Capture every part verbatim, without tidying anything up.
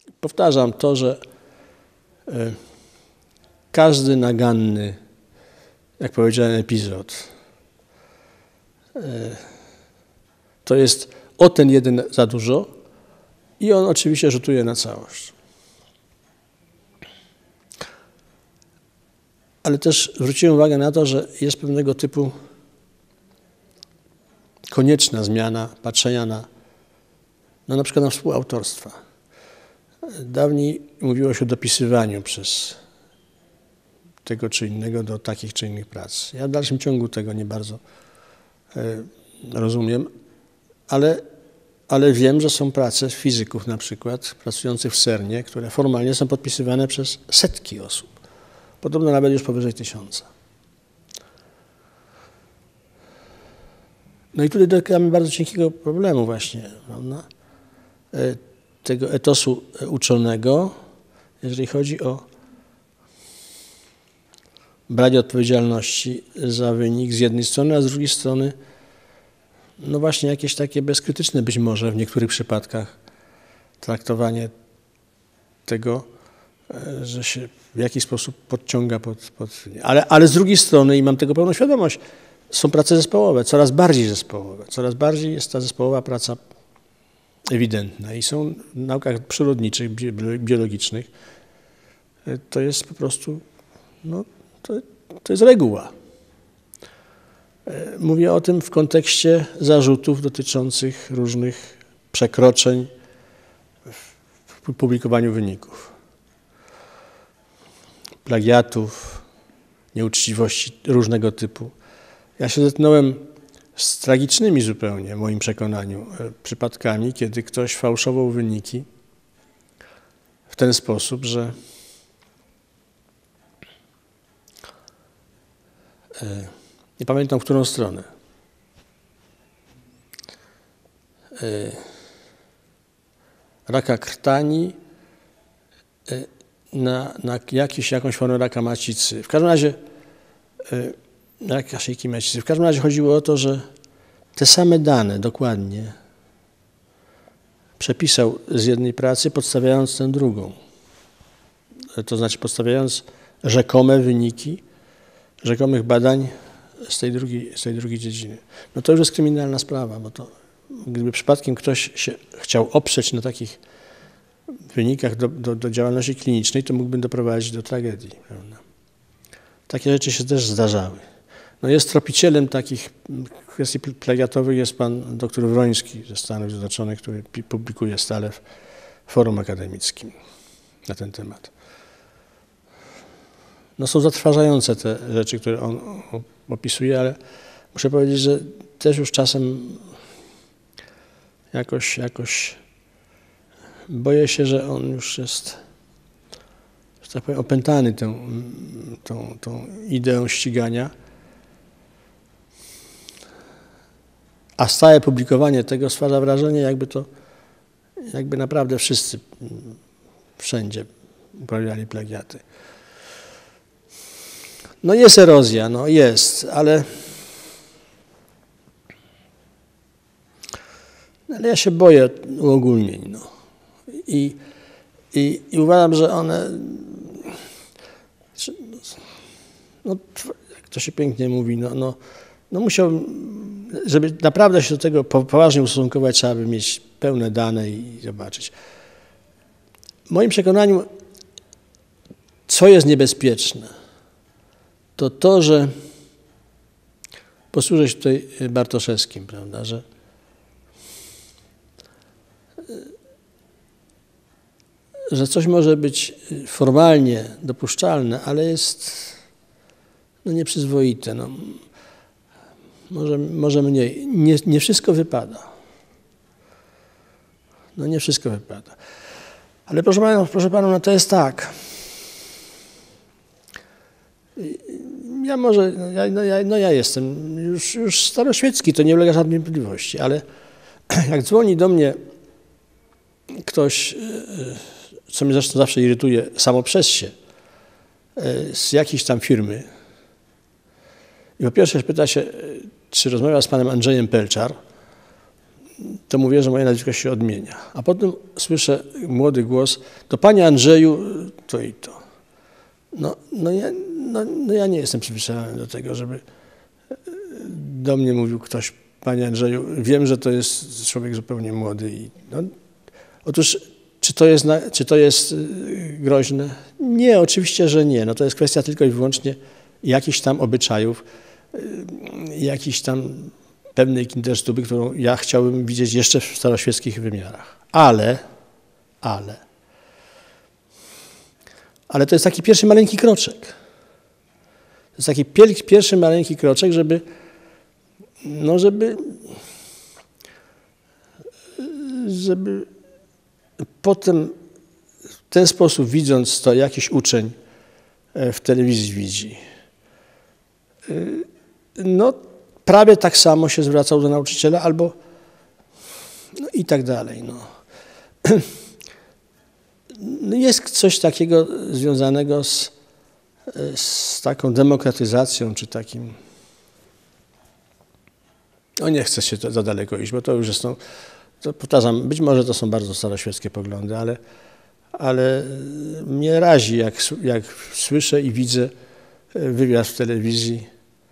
powtarzam to, że y, każdy naganny, jak powiedziałem, epizod y, to jest o ten jeden za dużo i on oczywiście rzutuje na całość. Ale też zwróciłem uwagę na to, że jest pewnego typu konieczna zmiana patrzenia na, no na przykład na współautorstwa. Dawniej mówiło się o dopisywaniu przez tego czy innego do takich czy innych prac. Ja w dalszym ciągu tego nie bardzo e, rozumiem, ale, ale wiem, że są prace fizyków na przykład, pracujących w CERNie, które formalnie są podpisywane przez setki osób. Podobno nawet już powyżej tysiąca. No i tutaj dotykamy bardzo cienkiego problemu właśnie, prawda? Tego etosu uczonego, jeżeli chodzi o branie odpowiedzialności za wynik z jednej strony, a z drugiej strony no właśnie jakieś takie bezkrytyczne być może w niektórych przypadkach traktowanie tego, że się w jakiś sposób podciąga pod... pod ale, ale z drugiej strony, i mam tego pełną świadomość, są prace zespołowe, coraz bardziej zespołowe, coraz bardziej jest ta zespołowa praca ewidentna i są w naukach przyrodniczych, biologicznych, to jest po prostu, no, to, to jest reguła. Mówię o tym w kontekście zarzutów dotyczących różnych przekroczeń w publikowaniu wyników. Plagiatów, nieuczciwości różnego typu. Ja się zetknąłem z tragicznymi zupełnie, w moim przekonaniu, przypadkami, kiedy ktoś fałszował wyniki w ten sposób, że nie pamiętam, w którą stronę. Raka krtani na, na jakiś, jakąś formę raka macicy. W każdym razie raka szyjki macicy. W każdym razie chodziło o to, że te same dane dokładnie przepisał z jednej pracy, podstawiając tę drugą. To znaczy podstawiając rzekome wyniki rzekomych badań z tej drugiej, z tej drugiej dziedziny. No to już jest kryminalna sprawa, bo to gdyby przypadkiem ktoś się chciał oprzeć na takich wynikach do, do, do działalności klinicznej, to mógłby doprowadzić do tragedii. Prawda? Takie rzeczy się też zdarzały. No jest tropicielem takich kwestii plagiatowych jest pan doktor Wroński ze Stanów Zjednoczonych, który publikuje stale w forum akademickim na ten temat. No są zatrważające te rzeczy, które on opisuje, ale muszę powiedzieć, że też już czasem jakoś, jakoś boję się, że on już jest, że tak powiem, opętany tą, tą, tą ideą ścigania. A stałe publikowanie tego stwarza wrażenie, jakby to, jakby naprawdę wszyscy wszędzie uprawiali plagiaty. No jest erozja, no jest, ale, ale ja się boję uogólnień. No. I, i, i uważam, że one, no, jak to się pięknie mówi, no, no, no musiał, żeby naprawdę się do tego poważnie ustosunkować, trzeba by mieć pełne dane i zobaczyć. W moim przekonaniu, co jest niebezpieczne, to to, że posłużę się tutaj Bartoszewskim, prawda, że że coś może być formalnie dopuszczalne, ale jest no, nieprzyzwoite. No, może, może mniej. Nie, nie wszystko wypada. No nie wszystko wypada. Ale proszę Pana, proszę Pana, no to jest tak. Ja może, no ja, no ja, no ja jestem już, już staroświecki, to nie ulega żadnej wątpliwości, ale jak dzwoni do mnie ktoś, co mnie zresztą zawsze irytuje samo przez się, z jakiejś tam firmy i po pierwsze pyta się, czy rozmawia z panem Andrzejem Pelczar, to mówię, że moje nazwisko się odmienia. A potem słyszę młody głos, to panie Andrzeju, to i to. No, no, ja, no, no ja nie jestem przyzwyczajony do tego, żeby do mnie mówił ktoś, panie Andrzeju, wiem, że to jest człowiek zupełnie młody. I, no, otóż, czy to, jest, czy to jest groźne? Nie, oczywiście, że nie. No, to jest kwestia tylko i wyłącznie jakichś tam obyczajów, jakichś tam pewnej kindersztuby, którą ja chciałbym widzieć jeszcze w staroświeckich wymiarach. Ale, ale, ale to jest taki pierwszy maleńki kroczek. To jest taki pierwszy maleńki kroczek, żeby, no żeby, żeby potem w ten sposób, widząc to, jakiś uczeń w telewizji widzi, no prawie tak samo się zwracał do nauczyciela, albo no i tak dalej. No. Jest coś takiego związanego z, z taką demokratyzacją, czy takim, no nie chcę się to za daleko iść, bo to już są, to powtarzam, być może to są bardzo staroświeckie poglądy, ale, ale mnie razi, jak, jak słyszę i widzę wywiad w telewizji.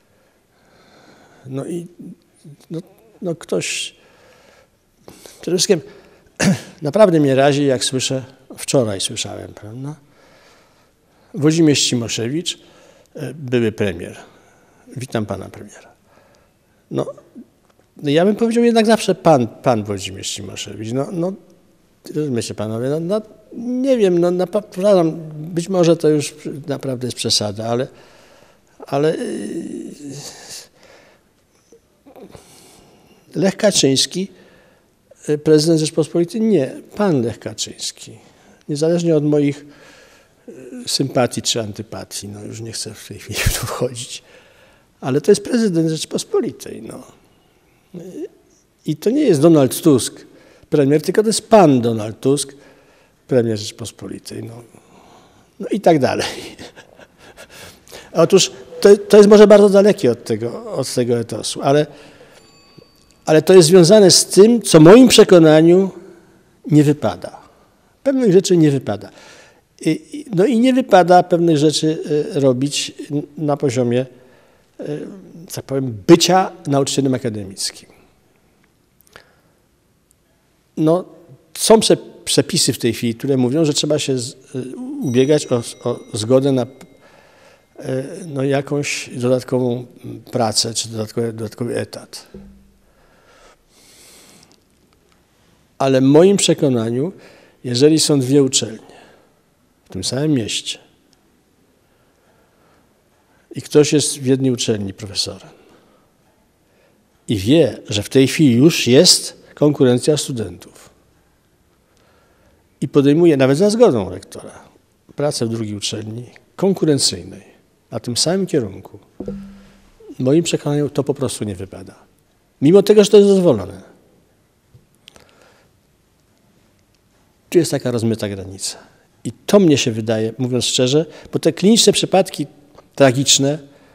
No i no, no ktoś, przede wszystkim naprawdę mnie razi, jak słyszę, wczoraj słyszałem, prawda? Włodzimierz Cimoszewicz, były premier. Witam pana premiera. No, ja bym powiedział jednak zawsze pan, pan Włodzimierz Cimoszewicz. No, no rozumiecie panowie, no, no nie wiem, no naprawdę, być może to już naprawdę jest przesada, ale, ale Lech Kaczyński, prezydent Rzeczpospolitej, nie, pan Lech Kaczyński. Niezależnie od moich sympatii czy antypatii, no już nie chcę w tej chwili w to wchodzić, ale to jest prezydent Rzeczpospolitej, no. I to nie jest Donald Tusk, premier, tylko to jest pan Donald Tusk, premier Rzeczpospolitej, no, no i tak dalej. Otóż to, to jest może bardzo dalekie od tego, od tego etosu, ale Ale to jest związane z tym, co w moim przekonaniu nie wypada. Pewnych rzeczy nie wypada. I, no i nie wypada pewnych rzeczy robić na poziomie, tak powiem, bycia nauczycielem akademickim. No, są przepisy w tej chwili, które mówią, że trzeba się ubiegać o, o zgodę na no, jakąś dodatkową pracę, czy dodatkowy, dodatkowy etat. Ale w moim przekonaniu, jeżeli są dwie uczelnie w tym samym mieście i ktoś jest w jednej uczelni profesorem i wie, że w tej chwili już jest konkurencja studentów i podejmuje nawet za zgodą rektora pracę w drugiej uczelni konkurencyjnej na tym samym kierunku, w moim przekonaniu to po prostu nie wypada. Mimo tego, że to jest dozwolone. Tu jest taka rozmyta granica. I to mnie się wydaje, mówiąc szczerze, bo te kliniczne przypadki tragiczne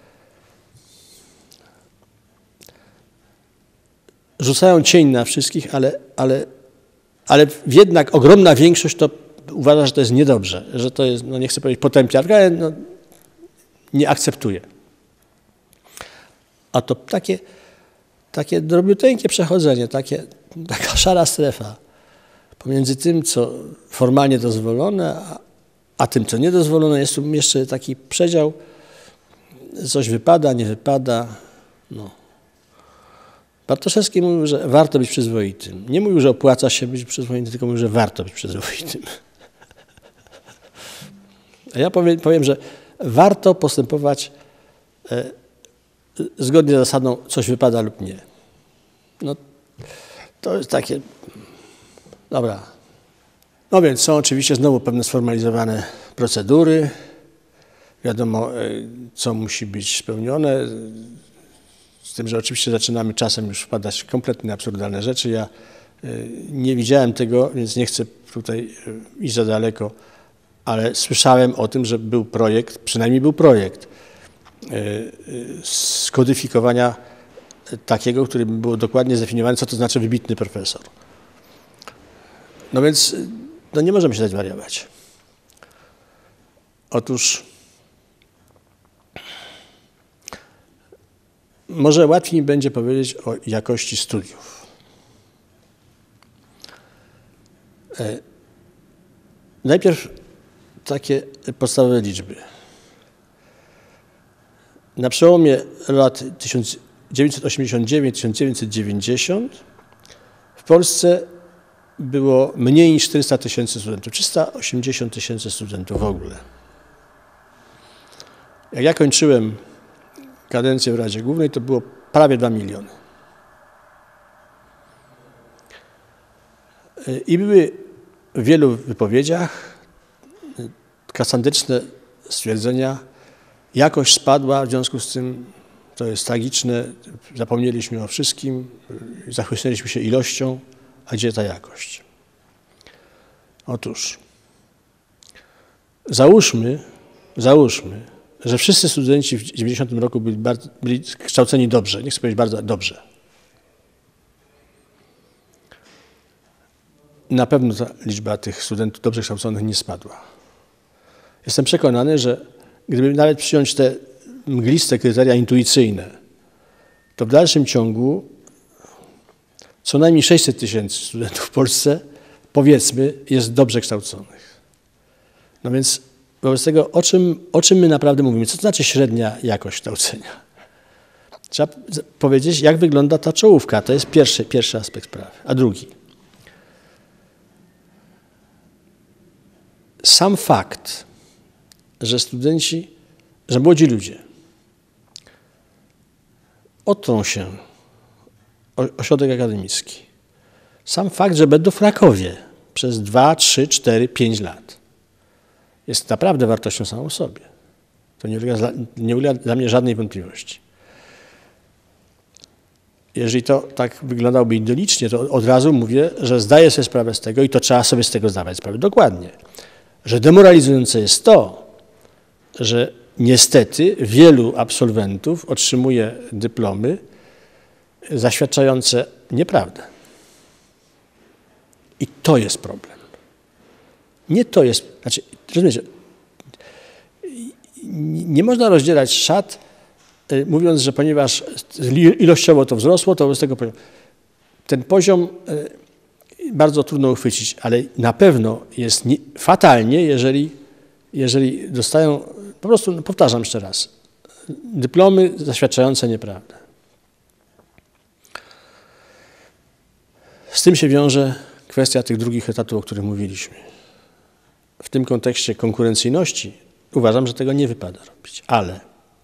rzucają cień na wszystkich, ale, ale, ale jednak ogromna większość to uważa, że to jest niedobrze, że to jest, no nie chcę powiedzieć potępiarka, ale no, nie akceptuje. A to takie, takie drobiuteńkie przechodzenie, takie, taka szara strefa pomiędzy tym, co formalnie dozwolone, a, a tym, co niedozwolone, jest tu jeszcze taki przedział, coś wypada, nie wypada. No. Bartoszewski mówił, że warto być przyzwoitym. Nie mówił, że opłaca się być przyzwoitym, tylko mówił, że warto być przyzwoitym. A ja powiem, powiem że warto postępować e, zgodnie z zasadą coś wypada lub nie. No, to jest takie... Dobra. No więc są oczywiście znowu pewne sformalizowane procedury. Wiadomo, co musi być spełnione. Z tym, że oczywiście zaczynamy czasem już wpadać w kompletnie absurdalne rzeczy. Ja nie widziałem tego, więc nie chcę tutaj iść za daleko, ale słyszałem o tym, że był projekt, przynajmniej był projekt skodyfikowania takiego, który by było dokładnie zdefiniowane, co to znaczy wybitny profesor. No więc no nie możemy się dać wariować. Otóż może łatwiej mi będzie powiedzieć o jakości studiów. Najpierw takie podstawowe liczby. Na przełomie lat tysiąc dziewięćset osiemdziesiąt dziewięć do tysiąc dziewięćset dziewięćdziesiąt w Polsce było mniej niż czterysta tysięcy studentów, trzysta osiemdziesiąt tysięcy studentów w ogóle. Jak ja kończyłem kadencję w Radzie Głównej, to było prawie dwa miliony. I były w wielu wypowiedziach kasandryczne stwierdzenia, jakość spadła, w związku z tym to jest tragiczne, zapomnieliśmy o wszystkim, zachłysnęliśmy się ilością, a gdzie ta jakość? Otóż załóżmy, załóżmy, że wszyscy studenci w dziewięćdziesiątym roku byli, bardzo, byli kształceni dobrze, nie chcę powiedzieć bardzo dobrze. Na pewno ta liczba tych studentów dobrze kształconych nie spadła. Jestem przekonany, że gdyby nawet przyjąć te mgliste kryteria intuicyjne, to w dalszym ciągu co najmniej sześćset tysięcy studentów w Polsce, powiedzmy, jest dobrze kształconych. No więc wobec tego, o czym, o czym my naprawdę mówimy? Co to znaczy średnia jakość kształcenia? Trzeba powiedzieć, jak wygląda ta czołówka. To jest pierwszy, pierwszy aspekt sprawy. A drugi. Sam fakt, że studenci, że młodzi ludzie otrą się o ośrodek akademicki. Sam fakt, że będą w Krakowie przez dwa, trzy, cztery, pięć lat jest naprawdę wartością samą w sobie. To nie ulega, nie ulega dla mnie żadnej wątpliwości. Jeżeli to tak wyglądałoby idyllicznie, to od razu mówię, że zdaję sobie sprawę z tego i to trzeba sobie z tego zdawać sprawę dokładnie. Że demoralizujące jest to, że niestety wielu absolwentów otrzymuje dyplomy zaświadczające nieprawdę. I to jest problem. Nie to jest, znaczy, rozumiecie, nie można rozdzielać szat, mówiąc, że ponieważ ilościowo to wzrosło, to z tego poziomu. Ten poziom bardzo trudno uchwycić, ale na pewno jest nie, fatalnie, jeżeli, jeżeli dostają, po prostu, no powtarzam jeszcze raz, dyplomy zaświadczające nieprawdę. Z tym się wiąże kwestia tych drugich etatów, o których mówiliśmy. W tym kontekście konkurencyjności uważam, że tego nie wypada robić, ale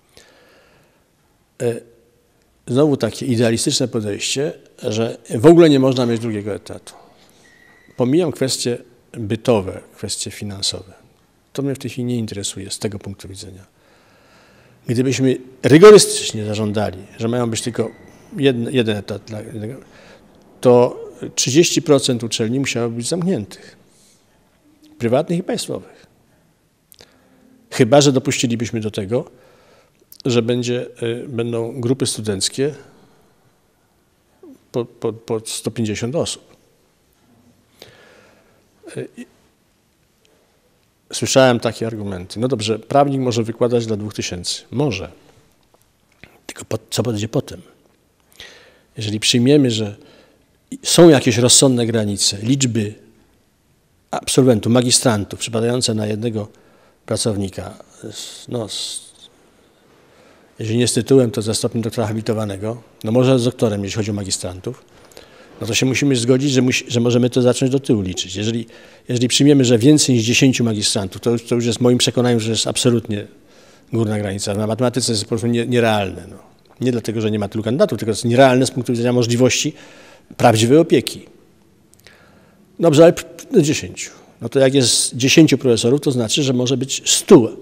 znowu takie idealistyczne podejście, że w ogóle nie można mieć drugiego etatu. Pomijam kwestie bytowe, kwestie finansowe. To mnie w tej chwili nie interesuje z tego punktu widzenia. Gdybyśmy rygorystycznie zażądali, że mają być tylko jeden, jeden etat dla jednego, to trzydzieści procent uczelni musiało być zamkniętych. Prywatnych i państwowych. Chyba że dopuścilibyśmy do tego, że będzie, będą grupy studenckie po, po, po sto pięćdziesiąt osób. Słyszałem takie argumenty. No dobrze, prawnik może wykładać dla dwóch tysięcy. Może. Tylko po, co będzie potem? Jeżeli przyjmiemy, że są jakieś rozsądne granice liczby absolwentów, magistrantów przypadające na jednego pracownika, no, jeżeli nie z tytułem, to ze stopniem doktora habilitowanego, no może z doktorem, jeśli chodzi o magistrantów, no to się musimy zgodzić, że, musi, że możemy to zacząć do tyłu liczyć. Jeżeli, jeżeli przyjmiemy, że więcej niż dziesięciu magistrantów, to, to już jest moim przekonaniem, że jest absolutnie górna granica. Na matematyce jest po prostu nie, nierealne. No. Nie dlatego, że nie ma tylu kandydatów, tylko jest nierealne z punktu widzenia możliwości prawdziwej opieki. Dobrze, ale do dziesięciu. No to jak jest dziesięciu profesorów, to znaczy, że może być stu.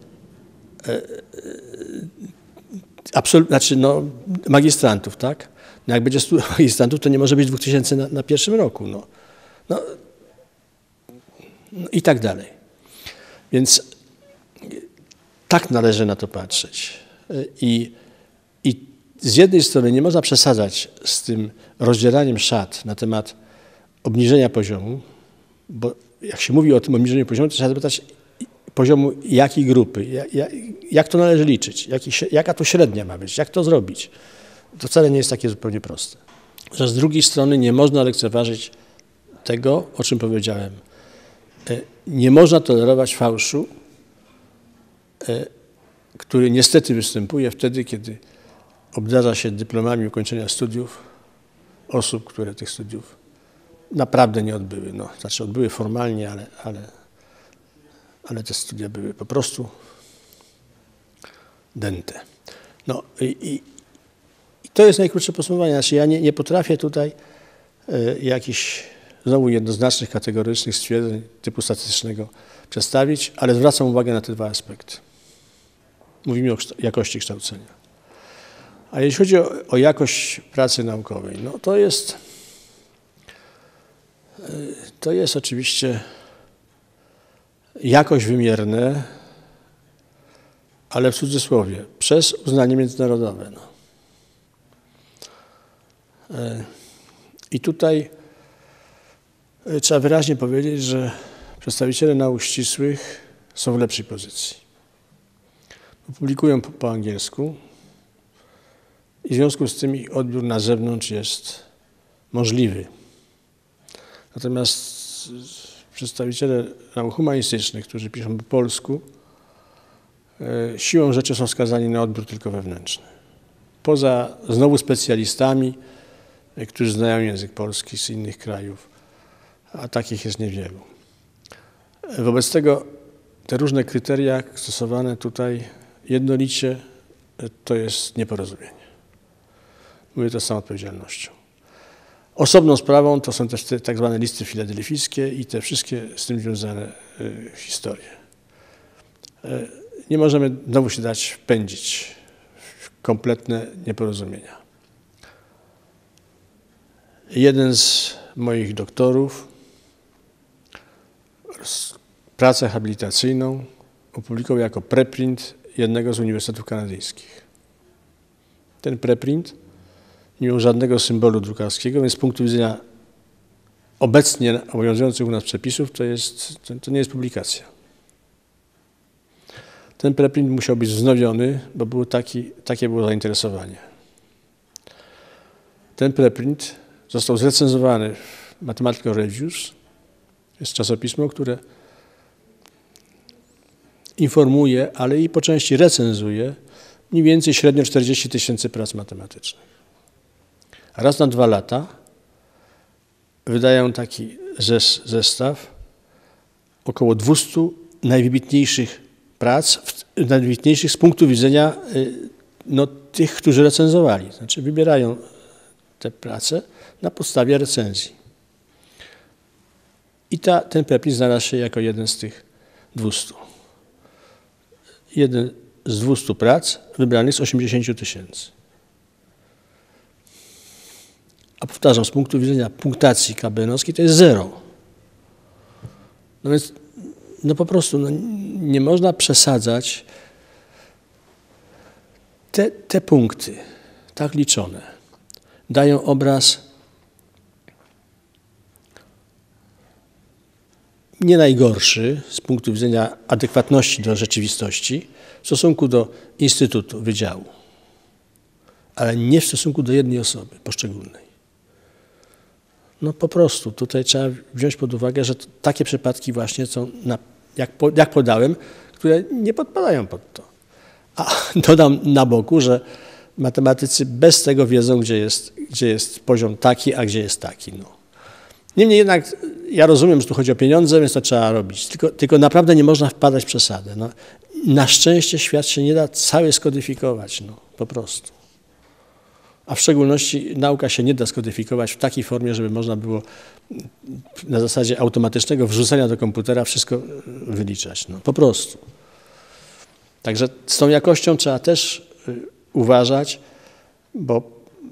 Absolut, znaczy no, magistrantów, tak? No jak będzie stu magistrantów, to nie może być dwóch tysięcy na, na pierwszym roku. No. No, no i tak dalej. Więc tak należy na to patrzeć. I, i z jednej strony nie można przesadzać z tym rozdzielaniem szat na temat obniżenia poziomu, bo jak się mówi o tym obniżeniu poziomu, to trzeba zapytać poziomu jakiej grupy, jak, jak to należy liczyć, jaki, jaka to średnia ma być, jak to zrobić. To wcale nie jest takie zupełnie proste. Że z drugiej strony nie można lekceważyć tego, o czym powiedziałem. Nie można tolerować fałszu, który niestety występuje wtedy, kiedy obdarza się dyplomami ukończenia studiów osób, które tych studiów naprawdę nie odbyły. No, znaczy odbyły formalnie, ale, ale, ale te studia były po prostu dęte. No i, i, i to jest najkrótsze podsumowanie. Znaczy ja nie, nie potrafię tutaj y, jakichś znowu jednoznacznych, kategorycznych stwierdzeń typu statystycznego przedstawić, ale zwracam uwagę na te dwa aspekty. Mówimy o jakości kształcenia. A jeśli chodzi o, o jakość pracy naukowej, no to jest, to jest oczywiście jakość wymierne, ale w cudzysłowie, przez uznanie międzynarodowe. No. I tutaj trzeba wyraźnie powiedzieć, że przedstawiciele nauk ścisłych są w lepszej pozycji. Publikują po, po angielsku i w związku z tym ich odbiór na zewnątrz jest możliwy. Natomiast przedstawiciele nauk humanistycznych, którzy piszą po polsku, e, siłą rzeczy są skazani na odbiór tylko wewnętrzny. Poza znowu specjalistami, e, którzy znają język polski z innych krajów, a takich jest niewielu. E, wobec tego te różne kryteria stosowane tutaj jednolicie e, to jest nieporozumienie. Mówię to z całą odpowiedzialnością. Osobną sprawą to są też te tak zwane listy filadelfijskie i te wszystkie z tym związane y, historie. Y, nie możemy znowu się dać wpędzić w kompletne nieporozumienia. Jeden z moich doktorów pracę habilitacyjną opublikował jako preprint jednego z uniwersytetów kanadyjskich. Ten preprint nie miał żadnego symbolu drukarskiego, więc z punktu widzenia obecnie obowiązujących u nas przepisów to, jest, to, to nie jest publikacja. Ten preprint musiał być wznowiony, bo był taki, takie było zainteresowanie. Ten preprint został zrecenzowany w Mathematical Reviews. Jest czasopismo, które informuje, ale i po części recenzuje mniej więcej średnio czterdzieści tysięcy prac matematycznych. Raz na dwa lata wydają taki zestaw około dwustu najwybitniejszych prac, najwybitniejszych z punktu widzenia no, tych, którzy recenzowali. Znaczy wybierają te prace na podstawie recenzji. I ta, ten preprint znalazł się jako jeden z tych dwustu. Jeden z dwustu prac wybranych z osiemdziesięciu tysięcy. A powtarzam, z punktu widzenia punktacji K B N-owskiej to jest zero. No więc no po prostu no, nie można przesadzać. Te, te punkty, tak liczone, dają obraz nie najgorszy z punktu widzenia adekwatności do rzeczywistości w stosunku do instytutu, wydziału, ale nie w stosunku do jednej osoby poszczególnej. No po prostu tutaj trzeba wziąć pod uwagę, że takie przypadki właśnie są, na, jak, po, jak podałem, które nie podpadają pod to. A dodam na boku, że matematycy bez tego wiedzą, gdzie jest, gdzie jest poziom taki, a gdzie jest taki. No. Niemniej jednak ja rozumiem, że tu chodzi o pieniądze, więc to trzeba robić. Tylko, tylko naprawdę nie można wpadać w przesadę. No. Na szczęście świat się nie da cały skodyfikować, no, po prostu. A w szczególności nauka się nie da skodyfikować w takiej formie, żeby można było na zasadzie automatycznego wrzucenia do komputera wszystko wyliczać. No, po prostu. Także z tą jakością trzeba też uważać, bo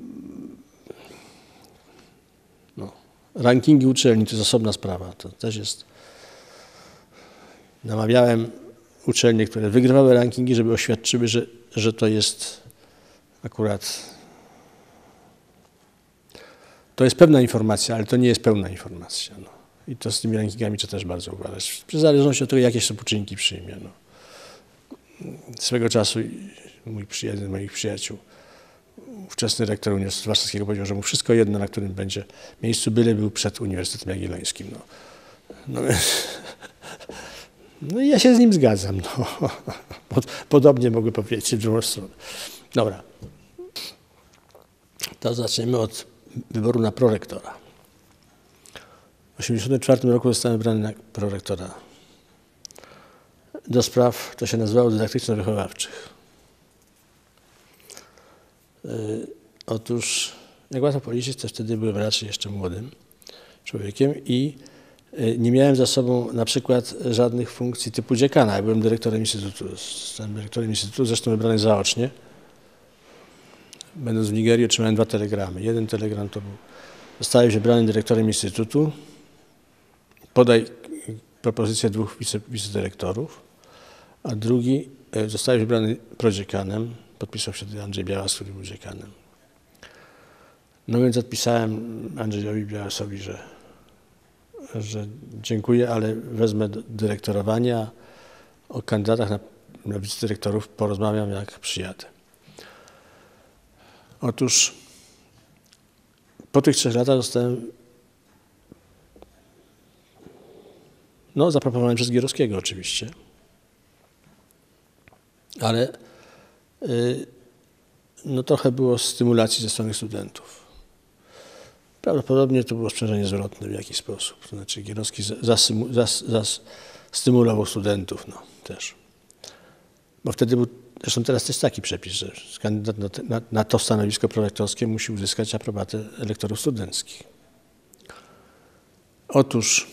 no, rankingi uczelni to jest osobna sprawa. To też jest... Namawiałem uczelnie, które wygrywały rankingi, żeby oświadczyły, że, że to jest akurat To jest pewna informacja, ale to nie jest pełna informacja. No. I to z tymi rankingami trzeba też bardzo uważać. W zależności od tego, jakie są poczynniki przyjmie. No. Swego czasu mój jeden z moich przyjaciół, ówczesny rektor Uniwersytetu Warszawskiego, powiedział, że mu wszystko jedno, na którym będzie miejscu, byle był przed Uniwersytetem Jagiellońskim. No, no, no i ja się z nim zgadzam. No. Podobnie mogę powiedzieć w drugą stronę. Dobra. To zaczniemy od wyboru na prorektora. W tysiąc dziewięćset osiemdziesiątym czwartym roku zostałem wybrany na prorektora do spraw, to się nazywało, dydaktyczno-wychowawczych. Yy, otóż, jak łatwo policzyć, to wtedy byłem raczej jeszcze młodym człowiekiem i yy, nie miałem za sobą na przykład żadnych funkcji typu dziekana. Ja byłem dyrektorem instytutu, zostałem dyrektorem instytutu, zresztą wybrany zaocznie. Będąc w Nigerii otrzymałem dwa telegramy. Jeden telegram to był: zostałeś wybrany dyrektorem instytutu, podaj propozycję dwóch wice, wicedyrektorów, a drugi: zostałeś wybrany prodziekanem, podpisał się Andrzej Białas, który był dziekanem. No więc odpisałem Andrzejowi Białasowi, że, że dziękuję, ale wezmę dyrektorowania, o kandydatach na, na wicedyrektorów porozmawiam, jak przyjadę. Otóż po tych trzech latach zostałem no, zaproponowany przez Gierowskiego oczywiście, ale yy, no, trochę było stymulacji ze strony studentów. Prawdopodobnie to było sprzężenie zwrotne w jakiś sposób. To znaczy Gierowski zastymulował studentów no, też. Bo wtedy był, zresztą teraz to jest taki przepis, że kandydat na, te, na, na to stanowisko prorektorskie musi uzyskać aprobatę elektorów studenckich. Otóż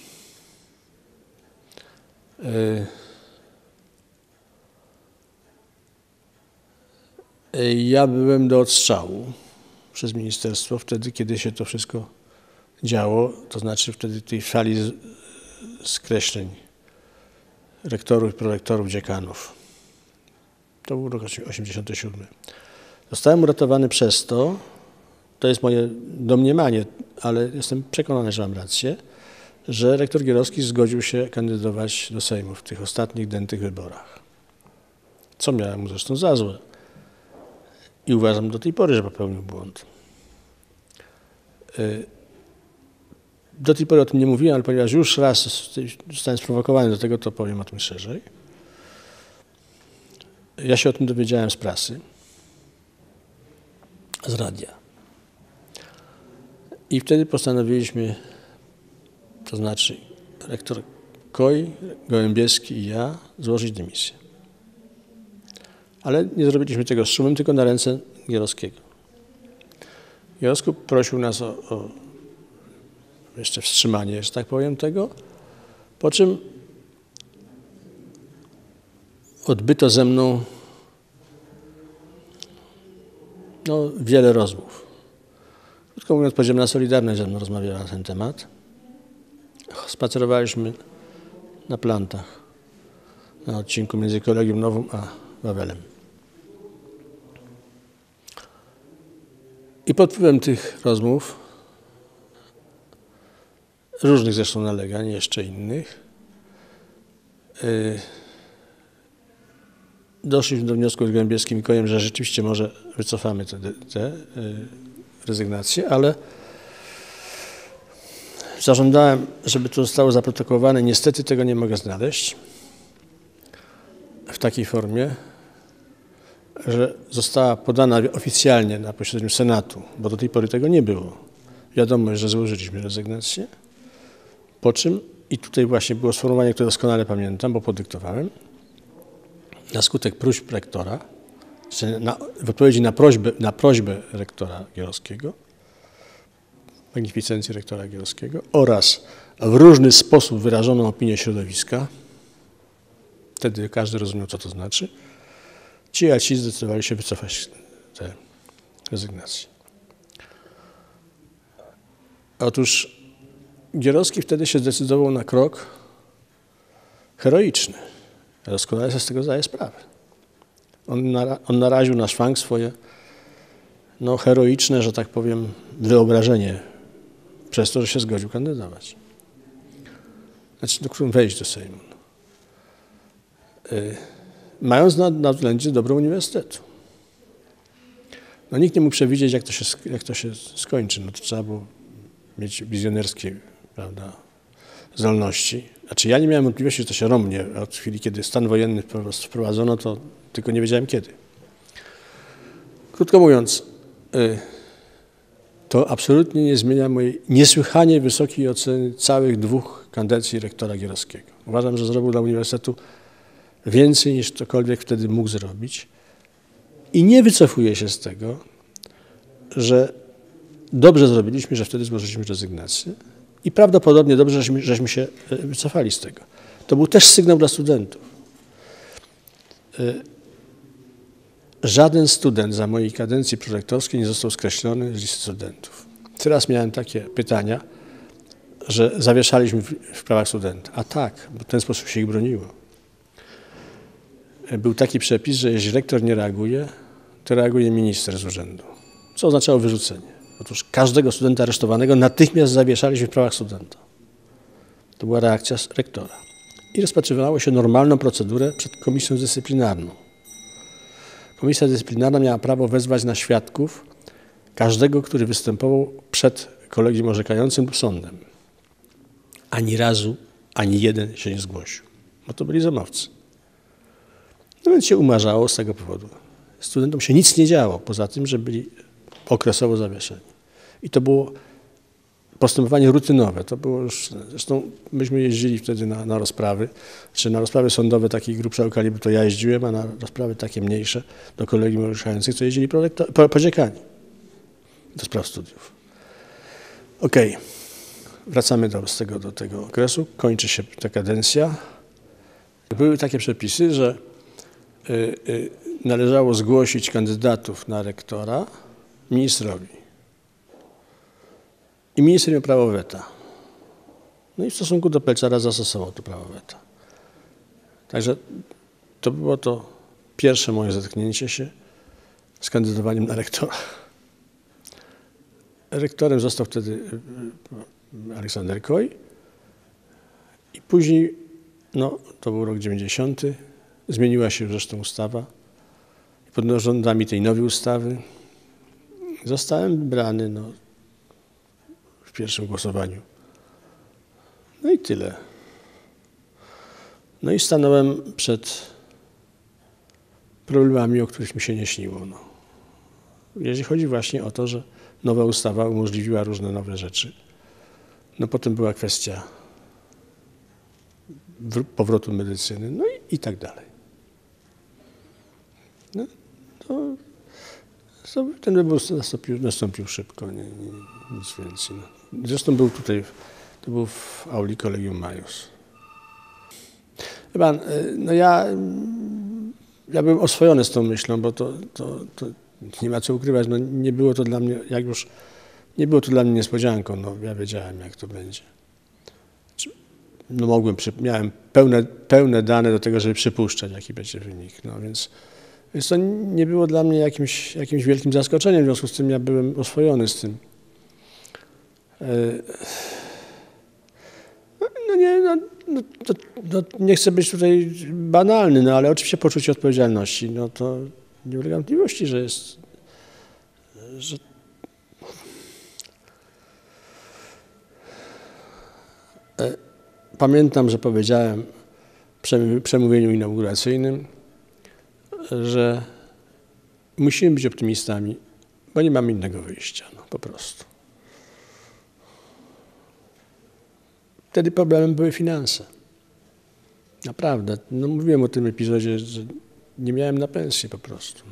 yy, ja byłem do odstrzału przez ministerstwo wtedy, kiedy się to wszystko działo, to znaczy wtedy tej fali z, skreśleń rektorów, prorektorów, dziekanów. To był rok osiemdziesiąty siódmy. Zostałem uratowany przez to, to jest moje domniemanie, ale jestem przekonany, że mam rację, że rektor Gierowski zgodził się kandydować do Sejmu w tych ostatnich dętych wyborach. Co miałem mu zresztą za złe. I uważam do tej pory, że popełnił błąd. Do tej pory o tym nie mówiłem, ale ponieważ już raz zostałem sprowokowany do tego, to powiem o tym szerzej. Ja się o tym dowiedziałem z prasy, z radia. I wtedy postanowiliśmy, to znaczy rektor Koj, Gołębieski i ja, złożyć dymisję. Ale nie zrobiliśmy tego z szumem, tylko na ręce Gierowskiego. Gierowski prosił nas o, o jeszcze wstrzymanie, że tak powiem, tego, po czym odbyto ze mną no, wiele rozmów. Krótko mówiąc, Podziemna Solidarność ze mną rozmawiała na ten temat. Spacerowaliśmy na plantach, na odcinku między Kolegium Nowum a Wawelem. I pod wpływem tych rozmów, różnych zresztą nalegań, jeszcze innych, yy, doszliśmy do wniosku z Gołębieskim i Kojem, że rzeczywiście może wycofamy te, te yy, rezygnacje, ale zażądałem, żeby to zostało zaprotokołowane. Niestety tego nie mogę znaleźć w takiej formie, że została podana oficjalnie na posiedzeniu Senatu, bo do tej pory tego nie było. Wiadomo, że złożyliśmy rezygnację, po czym, i tutaj właśnie było sformułowanie, które doskonale pamiętam, bo podyktowałem, na skutek próśb rektora, czy na, w odpowiedzi na prośbę, na prośbę rektora Gierowskiego, magnificencji rektora Gierowskiego oraz w różny sposób wyrażoną opinię środowiska, wtedy każdy rozumiał, co to znaczy, ci a ci zdecydowali się wycofać te rezygnacje. Otóż Gierowski wtedy się zdecydował na krok heroiczny. Ja doskonale sobie z tego zdaję sprawę. On, nara, on naraził na szwank swoje no, heroiczne, że tak powiem, wyobrażenie przez to, że się zgodził kandydować. Znaczy, do którym wejść do Sejmu. Yy, mając na, na względzie dobro uniwersytetu. No nikt nie mógł przewidzieć, jak to się, jak to się skończy. No to trzeba było mieć wizjonerskie, prawda, zdolności. Znaczy ja nie miałem wątpliwości, że to się romnie. Od chwili, kiedy stan wojenny po prostu wprowadzono, to tylko nie wiedziałem kiedy. Krótko mówiąc, yy, to absolutnie nie zmienia mojej niesłychanie wysokiej oceny całych dwóch kadencji rektora Gierowskiego. Uważam, że zrobił dla uniwersytetu więcej niż ktokolwiek wtedy mógł zrobić i nie wycofuję się z tego, że dobrze zrobiliśmy, że wtedy złożyliśmy rezygnację i prawdopodobnie dobrze, żeśmy, żeśmy się wycofali z tego. To był też sygnał dla studentów. Żaden student za mojej kadencji prorektorskiej nie został skreślony z listy studentów. Teraz miałem takie pytania, że zawieszaliśmy w, w prawach studenta. A tak, bo w ten sposób się ich broniło. Był taki przepis, że jeśli rektor nie reaguje, to reaguje minister z urzędu. Co oznaczało wyrzucenie. Otóż każdego studenta aresztowanego natychmiast zawieszaliśmy w prawach studenta. To była reakcja rektora. I rozpatrywało się normalną procedurę przed komisją dyscyplinarną. Komisja dyscyplinarna miała prawo wezwać na świadków każdego, który występował przed kolegium orzekającym lub sądem. Ani razu, ani jeden się nie zgłosił, bo to byli zamowcy. No więc się umarzało z tego powodu. Studentom się nic nie działo, poza tym, że byli okresowo zawieszeni. I to było postępowanie rutynowe. To było już, zresztą myśmy jeździli wtedy na, na rozprawy, czy na rozprawy sądowe takiej grubszego kalibru to ja jeździłem, a na rozprawy takie mniejsze do kolegium orzekających to jeździli po, podziekani do spraw studiów. Okej, okay. Wracamy do tego, do tego okresu. Kończy się ta kadencja. Były takie przepisy, że y, y, należało zgłosić kandydatów na rektora ministrowi. I minister miał prawo weta. No i w stosunku do Pelczara zastosował to prawo weta. Także to było to pierwsze moje zetknięcie się z kandydowaniem na rektora. Rektorem został wtedy Aleksander Koj i później, no to był rok dziewięćdziesiąty, zmieniła się zresztą ustawa. Pod rządami tej nowej ustawy zostałem wybrany no, w pierwszym głosowaniu. No i tyle. No i stanąłem przed problemami, o których mi się nie śniło. No. Jeśli chodzi właśnie o to, że nowa ustawa umożliwiła różne nowe rzeczy. No potem była kwestia powrotu medycyny, no i, i tak dalej. No, to, to ten wybór nastąpił, nastąpił szybko, nie, nie, nic więcej. No. Zresztą był tutaj, to był w auli Collegium Maius. Chyba, no ja, ja byłem oswojony z tą myślą, bo to, to, to nie ma co ukrywać, no nie było to dla mnie, jak już, nie było to dla mnie niespodzianką, no ja wiedziałem, jak to będzie. No mogłem, miałem pełne, pełne dane do tego, żeby przypuszczać, jaki będzie wynik, no więc, więc to nie było dla mnie jakimś, jakimś wielkim zaskoczeniem, w związku z tym ja byłem oswojony z tym. No nie, no, no, to, no, nie chcę być tutaj banalny, no ale oczywiście poczucie odpowiedzialności, no to nie ulega wątpliwości, że jest, że pamiętam, że powiedziałem w przemówieniu inauguracyjnym, że musimy być optymistami, bo nie mamy innego wyjścia, no, po prostu. Wtedy problemem były finanse. Naprawdę. No, mówiłem o tym epizodzie, że nie miałem na pensję po prostu.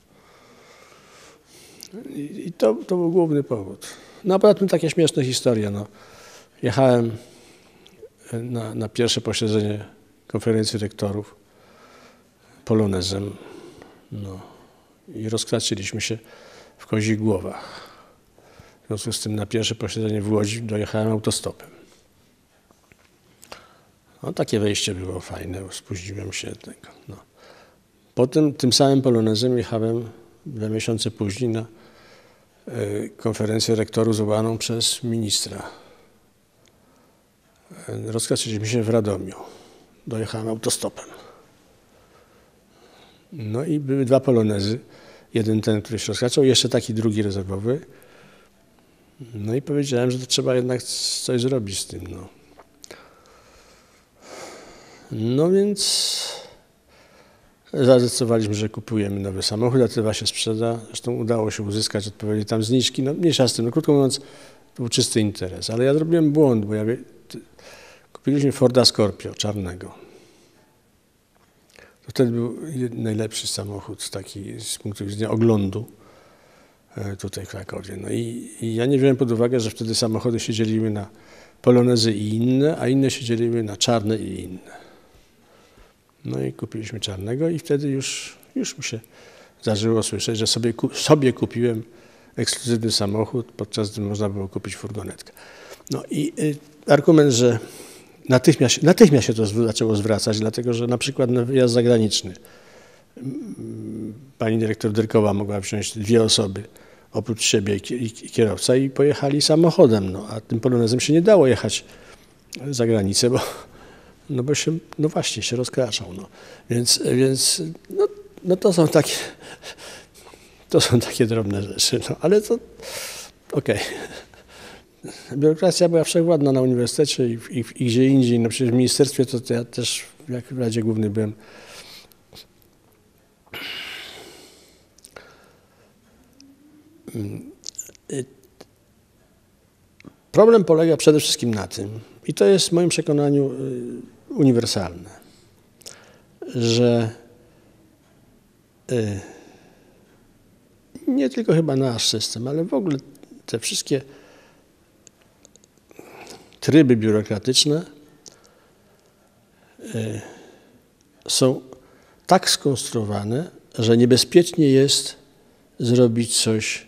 I, i to, to był główny powód. No a poza tym takie śmieszne historie. No. Jechałem na, na pierwsze posiedzenie konferencji rektorów polonezem. No. I rozkraciliśmy się w Kozich Głowach. W związku z tym na pierwsze posiedzenie w Łodzi dojechałem autostopem. No, takie wejście było fajne, spóźniłem się tego. No. Potem tym samym polonezem jechałem dwa miesiące później na konferencję rektorów zwołaną przez ministra. Rozkręciliśmy się w Radomiu. Dojechałem autostopem. No i były dwa polonezy. Jeden ten, który się rozkraczał, jeszcze taki drugi rezerwowy. No i powiedziałem, że to trzeba jednak coś zrobić z tym. No, no więc zadecydowaliśmy, że kupujemy nowy samochód, a Tywa się sprzeda. Zresztą udało się uzyskać odpowiednie tam zniżki. No mniejsza z tym. No, krótko mówiąc, to był czysty interes. Ale ja zrobiłem błąd, bo ja kupiliśmy Forda Scorpio czarnego. To wtedy był najlepszy samochód taki z punktu widzenia oglądu tutaj w Krakowie. No i, i ja nie wziąłem pod uwagę, że wtedy samochody się dzieliły na polonezy i inne, a inne się dzieliły na czarne i inne. No i kupiliśmy czarnego i wtedy już, już mi się zdarzyło słyszeć, że sobie, sobie kupiłem ekskluzywny samochód, podczas gdy można było kupić furgonetkę. No i y, argument, że natychmiast, natychmiast się to zaczęło zwracać, dlatego że na przykład na wyjazd zagraniczny pani dyrektor Dyrkowa mogła wziąć dwie osoby oprócz siebie i kierowca i pojechali samochodem, no, a tym polonezem się nie dało jechać za granicę, bo, no bo się, no właśnie, się rozkraczał. No. Więc, więc no, no to są takie, to są takie drobne rzeczy, no, ale to okej. Okay. Biurokracja była wszechwładna na uniwersytecie i, i, i gdzie indziej, no przecież w ministerstwie to, to ja też jak w Radzie Głównej byłem. Problem polega przede wszystkim na tym, i to jest w moim przekonaniu uniwersalne, że nie tylko chyba nasz system, ale w ogóle te wszystkie tryby biurokratyczne są tak skonstruowane, że niebezpiecznie jest zrobić coś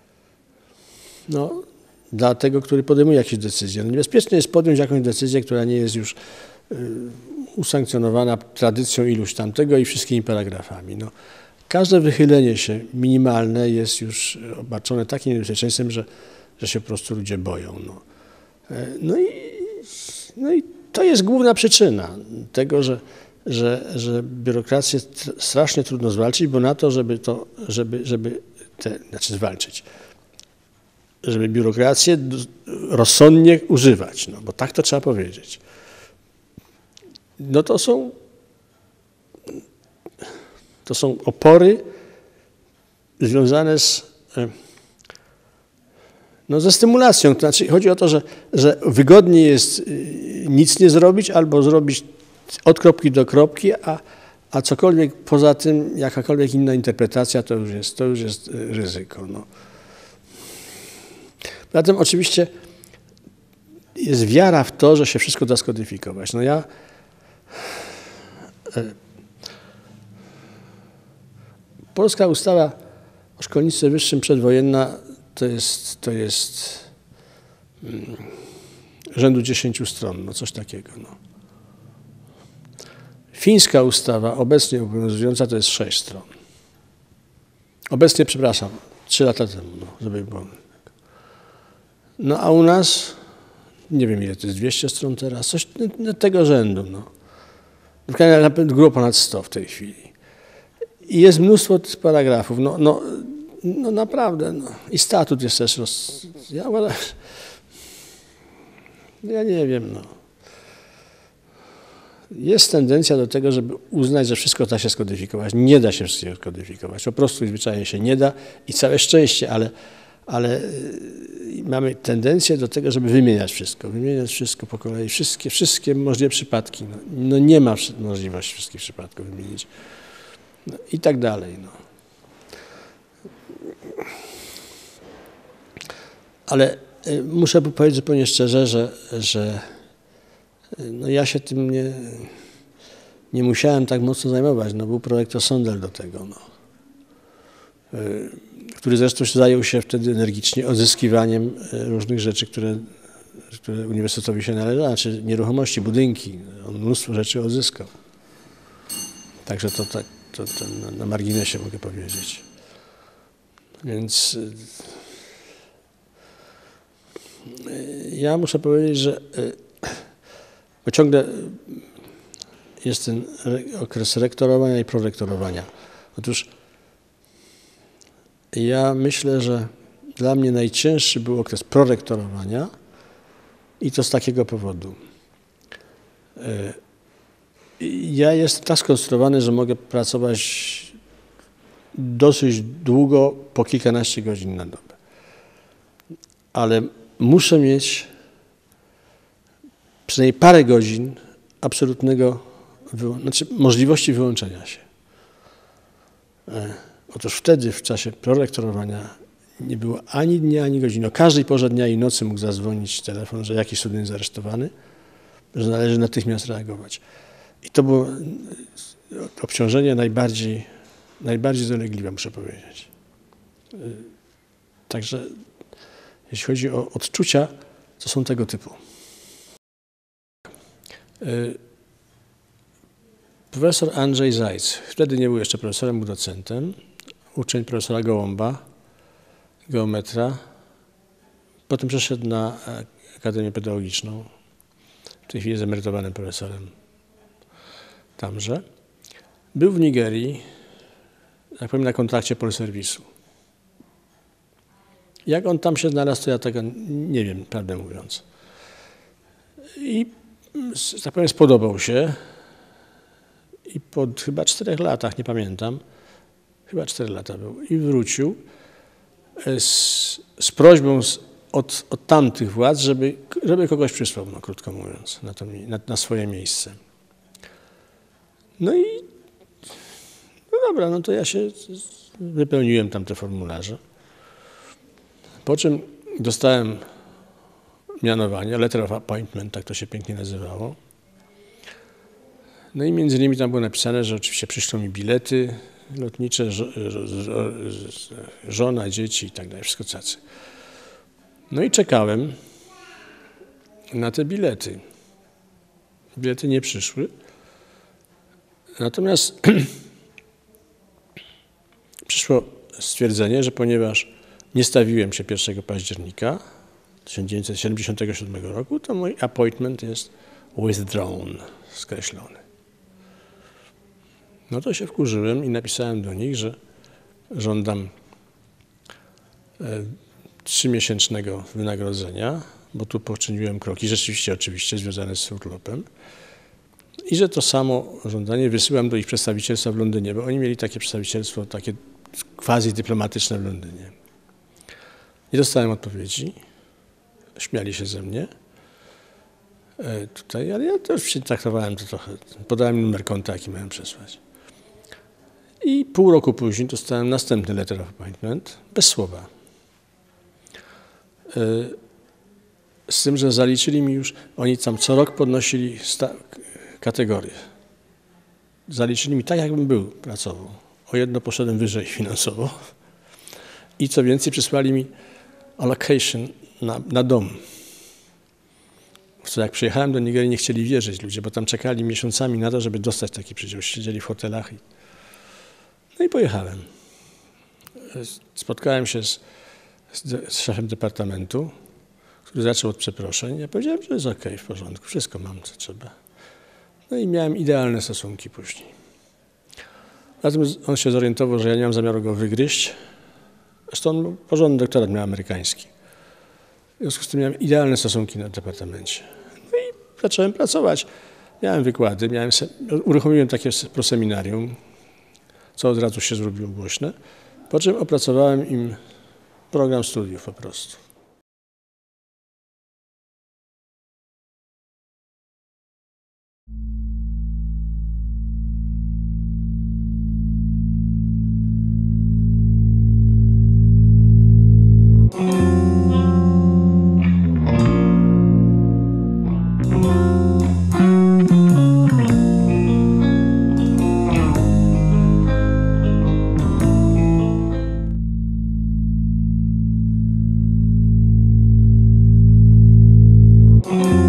no, dla tego, który podejmuje jakieś decyzje. No, niebezpiecznie jest podjąć jakąś decyzję, która nie jest już y, usankcjonowana tradycją iluś tamtego i wszystkimi paragrafami. No, każde wychylenie się minimalne jest już obarczone takim niebezpieczeństwem, że, że się po prostu ludzie boją. No, no, i, no i to jest główna przyczyna tego, że, że, że biurokrację strasznie trudno zwalczyć, bo na to, żeby to, żeby, żeby te, znaczy zwalczyć, żeby biurokrację rozsądnie używać, no bo tak to trzeba powiedzieć. No to są, to są opory związane z, no, ze stymulacją. To znaczy chodzi o to, że, że wygodniej jest nic nie zrobić albo zrobić od kropki do kropki, a, a cokolwiek poza tym, jakakolwiek inna interpretacja, to już jest, to już jest ryzyko. No. Zatem oczywiście jest wiara w to, że się wszystko da skodyfikować. No ja Polska ustawa o szkolnictwie wyższym przedwojenna to jest, to jest hmm, rzędu dziesięciu stron, no coś takiego. No. Fińska ustawa, obecnie obowiązująca, to jest sześć stron. Obecnie, przepraszam, trzy lata temu, no, żeby było. No a u nas, nie wiem ile to jest, dwieście stron teraz, coś tego rzędu. No. Było ponad sto w tej chwili. I jest mnóstwo paragrafów. No, no, no naprawdę. No. I statut jest też roz... Ja, ja nie wiem. No. Jest tendencja do tego, żeby uznać, że wszystko da się skodyfikować. Nie da się wszystkiego skodyfikować. Po prostu zwyczajnie się nie da i całe szczęście, ale, ale mamy tendencję do tego, żeby wymieniać wszystko. Wymieniać wszystko po kolei. Wszystkie, wszystkie możliwe przypadki. No, no nie ma możliwości wszystkich przypadków wymienić. No, i tak dalej. No. Ale y, muszę powiedzieć zupełnie szczerze, że, że y, no ja się tym nie, nie musiałem tak mocno zajmować. No, był projektor Sondel do tego, no. y, który zresztą zajął się wtedy energicznie odzyskiwaniem y, różnych rzeczy, które, które uniwersytetowi się należały, czy nieruchomości, budynki. On mnóstwo rzeczy odzyskał. Także to tak. To, to na, na marginesie mogę powiedzieć. Więc Ja muszę powiedzieć, że bo ciągle jest ten okres rektorowania i prorektorowania. Otóż ja myślę, że dla mnie najcięższy był okres prorektorowania i to z takiego powodu. Ja jestem tak skonstruowany, że mogę pracować dosyć długo, po kilkanaście godzin na dobę. Ale muszę mieć przynajmniej parę godzin absolutnego, znaczy możliwości wyłączenia się. Otóż wtedy, w czasie prorektorowania, nie było ani dnia, ani godziny. O każdej porze dnia i nocy mógł zadzwonić telefon, że jakiś student jest aresztowany, że należy natychmiast reagować. I to było obciążenie najbardziej, najbardziej dolegliwe, muszę powiedzieć. Także jeśli chodzi o odczucia, to są tego typu. Profesor Andrzej Zajc, wtedy nie był jeszcze profesorem, był docentem, uczeń profesora Gołąba, geometra. Potem przeszedł na Akademię Pedagogiczną. W tej chwili jest emerytowanym profesorem tamże. Był w Nigerii, jak powiem, na kontrakcie polserwisu. Jak on tam się znalazł, to ja tego nie wiem, prawdę mówiąc. I, tak powiem, spodobał się. I po chyba czterech latach, nie pamiętam, chyba cztery lata był, i wrócił z, z prośbą z, od, od tamtych władz, żeby, żeby kogoś przysłał, no, krótko mówiąc, na, to, na, na swoje miejsce. No i no dobra, no to ja się wypełniłem tam te formularze. Po czym dostałem mianowanie, letter of appointment, tak to się pięknie nazywało. No i między innymi tam było napisane, że oczywiście przyślą mi bilety lotnicze, żona, dzieci i tak dalej, wszystko cacy. No i czekałem na te bilety. Bilety nie przyszły. Natomiast przyszło stwierdzenie, że ponieważ nie stawiłem się pierwszego października tysiąc dziewięćset siedemdziesiątego siódmego roku, to mój appointment jest withdrawn, skreślony. No to się wkurzyłem i napisałem do nich, że żądam e, trzymiesięcznego wynagrodzenia, bo tu poczyniłem kroki, rzeczywiście oczywiście związane z urlopem, i że to samo żądanie wysyłam do ich przedstawicielstwa w Londynie, bo oni mieli takie przedstawicielstwo, takie quasi dyplomatyczne w Londynie. Nie dostałem odpowiedzi, śmiali się ze mnie e, tutaj, ale ja też się traktowałem to trochę, podałem numer konta, jaki miałem przesłać. I pół roku później dostałem następny letter of appointment, bez słowa. Z tym, że zaliczyli mi już, oni tam co rok podnosili kategorię. Zaliczyli mi tak, jakbym był pracował. O jedno poszedłem wyżej finansowo. I co więcej, przysłali mi allocation na, na dom. W co jak przyjechałem do Nigerii, nie chcieli wierzyć ludzie, bo tam czekali miesiącami na to, żeby dostać taki przydział. Siedzieli w hotelach. I... No i pojechałem. Spotkałem się z, z, z szefem departamentu, który zaczął od przeproszeń. Ja powiedziałem, że jest okej, okay, w porządku, wszystko mam, co trzeba. No i miałem idealne stosunki później. Zatem on się zorientował, że ja nie mam zamiaru go wygryźć. Zresztą on porządny doktorat miał amerykański. W związku z tym miałem idealne stosunki na departamencie. No i zacząłem pracować. Miałem wykłady, miałem se... uruchomiłem takie proseminarium, co od razu się zrobiło głośne, po czym opracowałem im program studiów po prostu. Mm-hmm.